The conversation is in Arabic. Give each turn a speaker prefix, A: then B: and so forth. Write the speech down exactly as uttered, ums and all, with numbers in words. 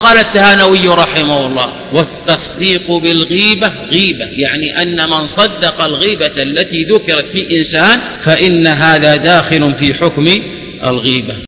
A: قال التهانوي رحمه الله: والتصديق بالغيبة غيبة، يعني أن من صدق الغيبة التي ذكرت في إنسان فإن هذا داخل في حكم الغيبة.